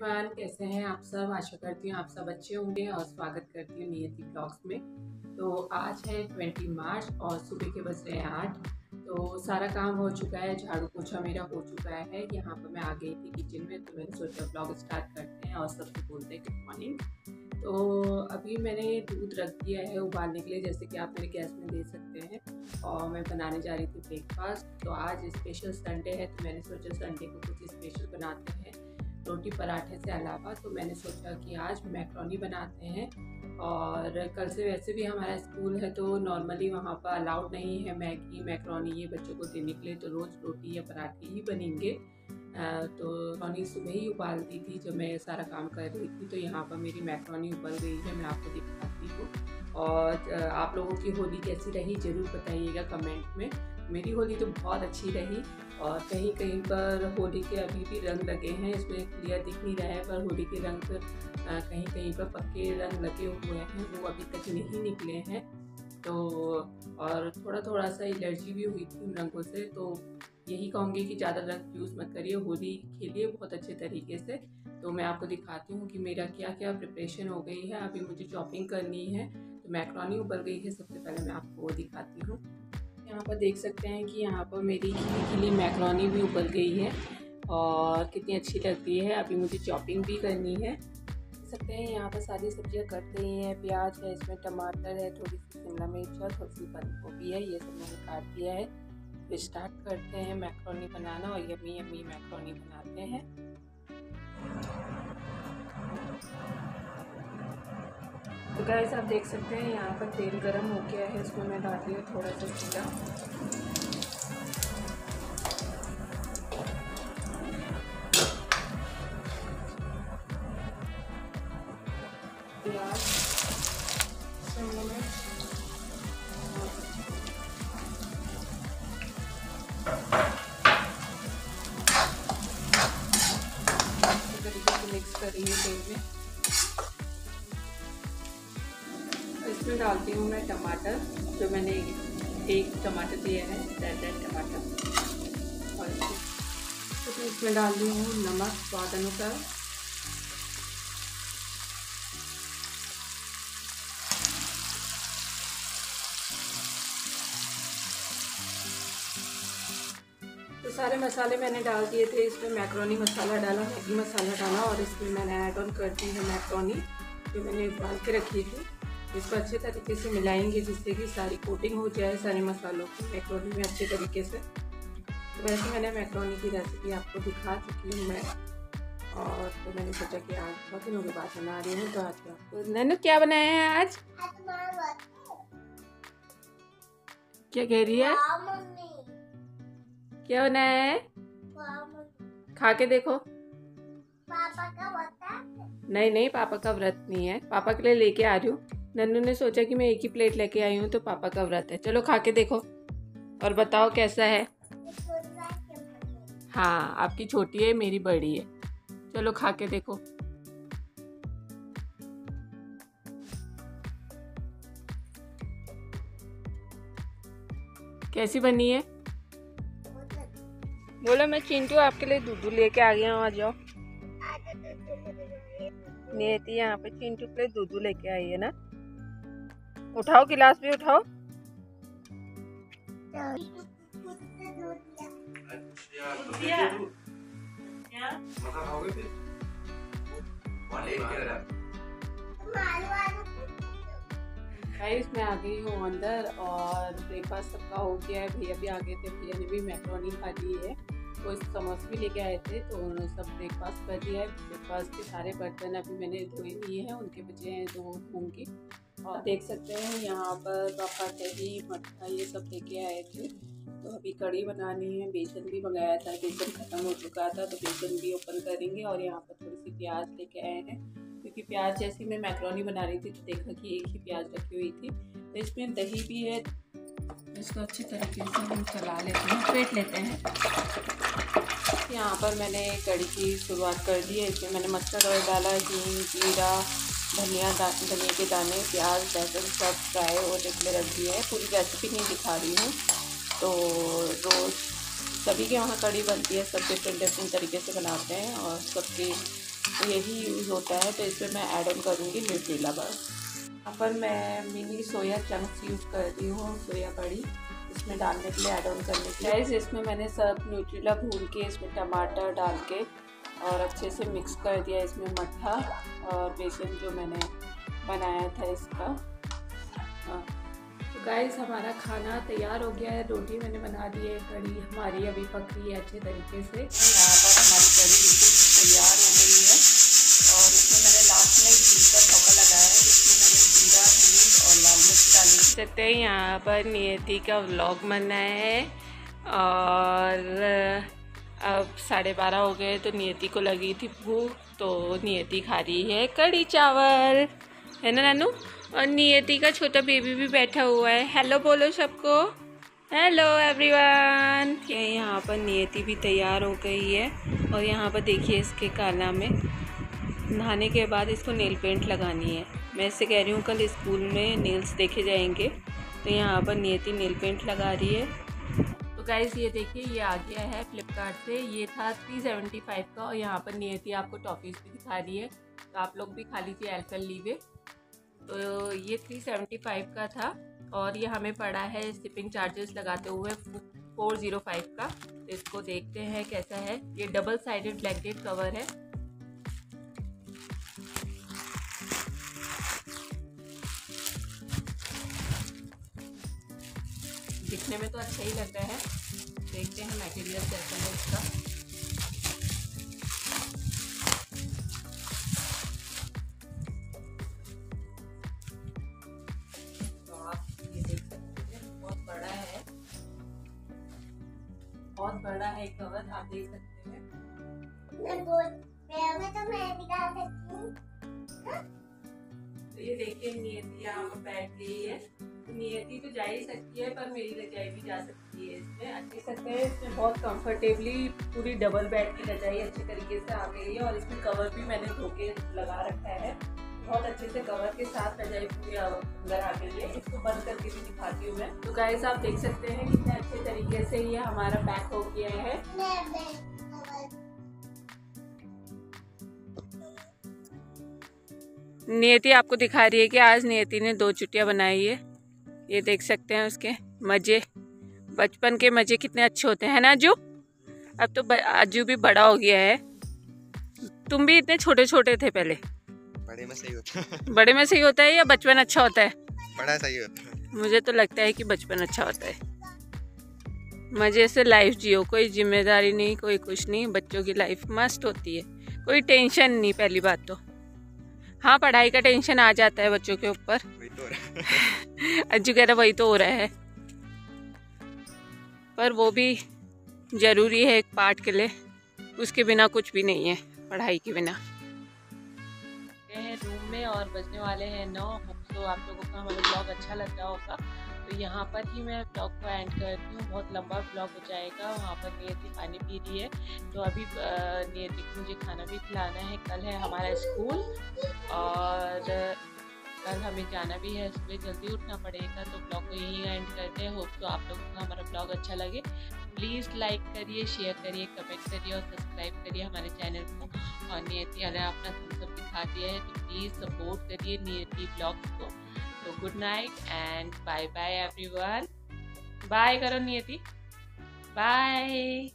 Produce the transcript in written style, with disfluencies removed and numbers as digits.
Everyone, कैसे हैं आप सब। आशा करती हूँ आप सब अच्छे होंगे और स्वागत करती हूँ नियति ब्लॉग्स में। तो आज है 20 मार्च और सुबह के बज रहे हैं 8। तो सारा काम हो चुका है, झाड़ू पोछा मेरा हो चुका है। यहाँ पर मैं आ गई थी किचन में, तो मैंने सोचा ब्लॉग स्टार्ट करते हैं और सबसे बोलते हैं गुड मॉर्निंग। तो अभी मैंने दूध रख दिया है उबालने के लिए, जैसे कि आप मेरे गैस में देख सकते हैं। और मैं बनाने जा रही थी ब्रेकफास्ट। तो आज स्पेशल संडे है, तो मैंने सोचा संडे को कुछ स्पेशल बनाते हैं रोटी पराठे से अलावा। तो मैंने सोचा कि आज मैक्रोनी बनाते हैं। और कल से वैसे भी हमारा स्कूल है, तो नॉर्मली वहाँ पर अलाउड नहीं है मैगी मैक्रोनी ये बच्चों को देने के लिए, तो रोज़ रोटी या पराठे ही बनेंगे। तो मैक्रोनी सुबह ही उबाल दी थी जब मैं सारा काम कर रही थी। तो यहाँ पर मेरी मैक्रोनी उबल गई है, मैं आपको दिखाती हूँ। और आप लोगों की होली कैसी रही ज़रूर बताइएगा कमेंट में। मेरी होली तो बहुत अच्छी रही। और कहीं कहीं पर होली के अभी भी रंग लगे हैं, इसमें क्लियर दिख नहीं रहा है, पर होली के रंग कहीं कहीं पर पक्के रंग लगे हुए हैं, वो अभी तक नहीं निकले हैं। तो और थोड़ा थोड़ा सा एलर्जी भी हुई थी उन रंगों से। तो यही कहूँगी कि ज़्यादा रंग यूज़ मत करिए, होली खेलिए बहुत अच्छे तरीके से। तो मैं आपको दिखाती हूँ कि मेरा क्या क्या प्रिपरेशन हो गई है। अभी मुझे चॉपिंग करनी है, तो मैक्रोनी उबल गई है। सबसे पहले मैं आपको वो दिखाती हूँ। यहाँ पर देख सकते हैं कि यहाँ पर मेरी खिली मैक्रोनी भी उबल गई है और कितनी अच्छी लगती है। अभी मुझे चॉपिंग भी करनी है। देख सकते हैं यहाँ पर सारी सब्जियाँ कट रही हैं। प्याज है, इसमें टमाटर है, थोड़ी सी शिमला मिर्च है, थोड़ी सी बंद गोभी है, ये सब मैंने काट दिया है। तो स्टार्ट करते हैं मैक्रोनी बनाना और यम्मी यम्मी मैक्रोनी बनाते हैं। तो गाइस आप देख सकते हैं यहाँ पर तेल गरम हो गया है, इसमें मैं डाल रही हूँ थोड़ा सा जीरा। प्याज, शिमला मिर्च, अच्छे तरीके से मिक्स कर रही हूँ तेल में। इसमें डालती हूँ मैं टमाटर, जो मैंने एक टमाटर दिया है, रेड टमाटर। और इसमें डाल दी हूँ नमक स्वाद अनुसार। तो सारे मसाले मैंने डाल दिए थे। इसमें मैक्रोनी मसाला डाला, मैगी मसाला डाला, और इसमें मैंने ऐड ऑन कर दी है मैक्रोनी जो मैंने उबाल के रखी थी। इसको अच्छे तरीके से मिलाएंगे जिससे कि सारी कोटिंग हो जाए सारे मसालों की मैक्रोनी में अच्छे तरीके से। तो वैसे मैंने मैक्रोनी की रेसिपी आपको दिखा चुकी हूँ मैं। और तो मैंने सोचा कि आज बहुत दिनों के बाद बना रही हूँ, तो आज मैं आपको। नन्नू क्या बनाया है आज? क्या कह रही है? क्या बनाया है? खा के देखो। पापा का व्रत है? नहीं नहीं, पापा का व्रत नहीं है, पापा के लिए लेके आ रही हूँ। नन्नू ने सोचा कि मैं एक ही प्लेट लेके आई हूँ, तो पापा का व्रत है। चलो खा के देखो और बताओ कैसा है। हाँ, आपकी छोटी है, मेरी बड़ी है। चलो खा के देखो। कैसी बनी है? बोलो मैं चिंटू आपके लिए दूध लेके आ गया हूँ, आ जाओ। नियति यहाँ पे चिंटू के लिए दूध लेके आई है ना। उठाओ, गिलास भी उठाओ। गाइस मैं आ गई हूँ अंदर और ब्रेकफास्ट सबका हो गया है। भैया भी आ गए थे, भैया ने भी मैक्रोनी खा ली है। तो समोसे भी लेके आए थे, तो उन्होंने सब ब्रेकफास्ट कर दिया है। ब्रेकफास्ट के सारे बर्तन अभी मैंने धोए लिए हैं, उनके बचे हैं तो वो धोऊंगी। और देख सकते हैं यहाँ पर पापा दही मट्ठा ये सब लेके आए थे। तो अभी कढ़ी बनानी है। बेसन भी मंगाया था, बेसन ख़त्म हो चुका था, तो बेसन भी ओपन करेंगे। और यहाँ पर थोड़ी सी प्याज लेके आए हैं, क्योंकि प्याज जैसी मैं मैक्रोनी बना रही थी तो देखा कि एक ही प्याज रखी हुई थी। तो इसमें दही भी है, इसको अच्छे तरीके से हम चला लेते हैं, फेंट लेते हैं। यहाँ पर मैंने कढ़ी की शुरुआत कर दी है। इसमें मैंने मस्टर्ड ऑयल डाला, हींग, जीरा, धनिया के दाने, प्याज, लहसुन सब फ्राई होने के लिए रख दिया है। पूरी रेसिपी नहीं दिखा रही हूँ। तो रोज़ सभी के वहाँ कढ़ी बनती है, सब डिफरेंट डिफरेंट तरीके से बनाते हैं और सबकी तो यही यूज़ होता है। तो इसमें मैं ऐड ऑन करूँगी न्यूट्रेला बस। यहाँ पर मैं मिनी सोया चंक्स यूज़ कर रही हूँ, सोया बड़ी इसमें डालने के लिए, ऐड ऑन करने के लिए। इसमें मैंने सब न्यूट्रेला भून के इसमें टमाटर डाल के और अच्छे से मिक्स कर दिया। इसमें मट्ठा और बेसन जो मैंने बनाया था इसका। तो गाइस हमारा खाना तैयार हो गया है। रोटी मैंने बना दी है, कढ़ी हमारी अभी पक रही है अच्छे तरीके से। यहाँ पर हमारी कढ़ी बिल्कुल तैयार हो गई है और इसमें मैंने लास्ट में घी का तड़का लगाया है, जिसमें मैंने जीरा, हींग और लाल मिर्च डाली। सकते हैं यहाँ पर नियति का व्लॉग बना है और अब 12:30 हो गए। तो नियति को लगी थी भूख, तो नियति खा रही है कढ़ी चावल, है ना नानू। और नियति का छोटा बेबी भी बैठा हुआ है। हेलो बोलो सबको, हेलो एवरीवन। यहाँ पर नियति भी तैयार हो गई है और यहाँ पर देखिए इसके काना में नहाने के बाद इसको नेल पेंट लगानी है। मैं इससे कह रही हूँ कल स्कूल में नेल्स देखे जाएंगे। तो यहाँ पर नियति नेल पेंट लगा रही है। तो गाइस ये देखिए ये आ गया है फ्लिपकार्ट से। ये था 375 का और यहाँ पर नियति आपको टॉफीज़ भी दिखा रही है, तो आप लोग भी खा लीजिए अल्पेनलीबे। तो ये 375 का था और ये हमें पड़ा है शिपिंग चार्जेस लगाते हुए 405 का। तो इसको देखते हैं कैसा है। ये double sided black date cover है। दिखने में तो अच्छा ही लग रहा है, देखते हैं मटेरियल कैसा है इसका। तो आप ये देख सकते हैं बहुत बड़ा है, बहुत बड़ा है कवर, आप देख सकते हैं। तो ये देखिए नियति यहाँ पर बैठ गई है। नियति तो जा ही सकती है पर मेरी रजाई भी जा सकती है इसमें। अच्छी सकते हैं इसमें बहुत कंफर्टेबली पूरी डबल बेड की रजाई अच्छे तरीके से आ गई है और इसमें कवर भी मैंने धो के लगा रखा है। बहुत अच्छे से कवर के साथ रजाई पूरी अंदर आ गई है। इसको बंद करके भी दिखाती हूँ मैं। तो गाइस आप देख सकते हैं कितने अच्छे तरीके से ये हमारा पैक हो गया है। नियति आपको दिखा रही है कि आज नियति ने 2 चुटिया बनाई है। ये देख सकते हैं उसके मज़े, बचपन के मज़े कितने अच्छे होते हैं ना अज्जू। अब तो अज्जू भी बड़ा हो गया है। तुम भी इतने छोटे छोटे थे पहले। बड़े में सही होता है। बड़े में सही होता है या बचपन अच्छा होता है? बड़ा सही होता है। मुझे तो लगता है कि बचपन अच्छा होता है। मज़े से लाइफ जियो, कोई जिम्मेदारी नहीं, कोई कुछ नहीं। बच्चों की लाइफ मस्त होती है, कोई टेंशन नहीं। पहली बात तो हाँ, पढ़ाई का टेंशन आ जाता है बच्चों के ऊपर। अज्जू कह रहा वही तो हो रहा है, पर वो भी ज़रूरी है एक पार्ट के लिए। उसके बिना कुछ भी नहीं है, पढ़ाई के बिना। रूम में और बजने वाले हैं 9। तो आप लोगों को हमारा ब्लॉग अच्छा लग रहा होगा। तो यहाँ पर ही मैं ब्लॉग को एंड करती हूँ, बहुत लंबा ब्लॉग हो जाएगा। वहाँ पर नियति पानी पी रही है, तो अभी नियति को मुझे खाना भी खिलाना है। कल है हमारा स्कूल और कल हमें जाना भी है, सुबह जल्दी उठना पड़ेगा। तो ब्लॉग को यहीं एंड करते हैं। होप तो आप लोगों को हमारा ब्लॉग अच्छा लगे। प्लीज़ लाइक करिए, शेयर करिए, कमेंट करिए और सब्सक्राइब करिए हमारे चैनल को। और नियति ने अपना थम्स अप दिखा दिया है, तो प्लीज़ सपोर्ट करिए नियति ब्लॉग्स को। तो good night and bye bye everyone. Bye करो नियति, बाय।